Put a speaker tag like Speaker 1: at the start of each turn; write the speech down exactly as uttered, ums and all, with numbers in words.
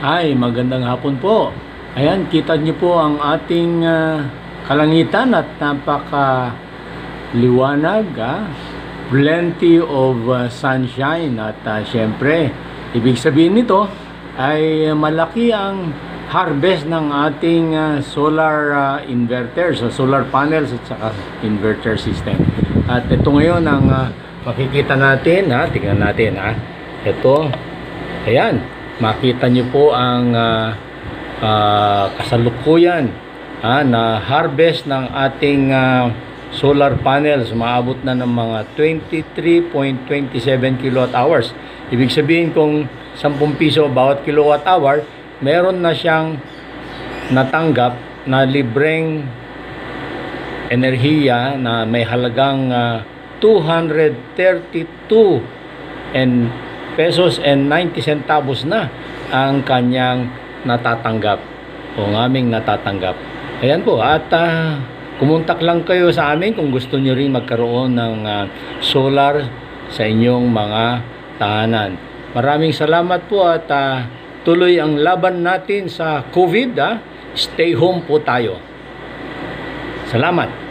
Speaker 1: Ay, magandang hapon po. Ayan, kita niyo po ang ating uh, kalangitan at napaka liwanag, ah. Plenty of uh, sunshine at uh, syempre, ibig sabihin nito ay malaki ang harvest ng ating uh, solar uh, inverters, so solar panels at saka inverter system. At ito ngayon ang uh, makikita natin, ha, tingnan natin, ha. Ito, ayan, makita nyo po ang uh, uh, kasalukuyan uh, na harvest ng ating uh, solar panels. Maabot na ng mga twenty-three point two seven kilowatt hours. Ibig sabihin kung ten piso bawat kilowatt hour, meron na siyang natanggap na libreng enerhiya na may halagang uh, two hundred thirty-two and pesos and ninety centavos na ang kanyang natatanggap o ng aming natatanggap. Ayan po, at uh, kumontak lang kayo sa amin kung gusto nyo rin magkaroon ng uh, solar sa inyong mga tahanan. Maraming salamat po at uh, tuloy ang laban natin sa COVID. Ha? Stay home po tayo. Salamat.